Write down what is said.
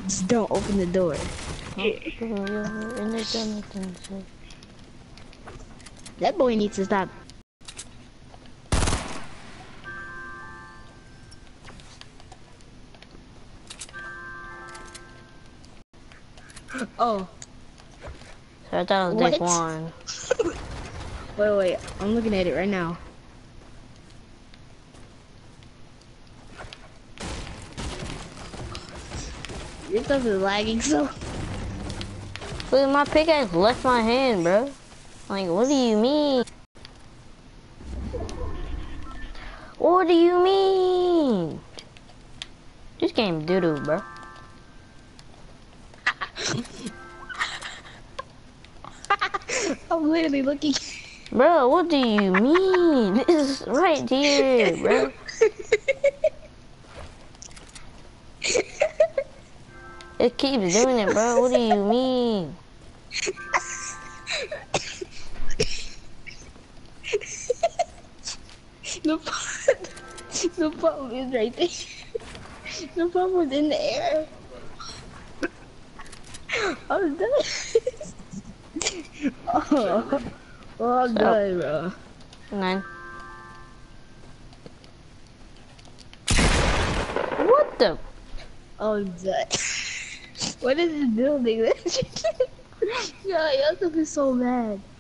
Just don't open the door. That boy needs to stop. Oh. So I thought it was Dick One. Wait, I'm looking at it right now. Your stuff is lagging so. Look, my pickaxe left my hand, bro. Like, what do you mean? What do you mean? This game doo-doo, bro. I'm literally looking. Bro, what do you mean? This is right here, bro. It keeps doing it, bro. What do you mean? The phone is right there. The phone was in the air. I'm done. Oh, I'm done, bro. 9. What the? I'm done. What is this building? Yo, y'all stuff is so bad.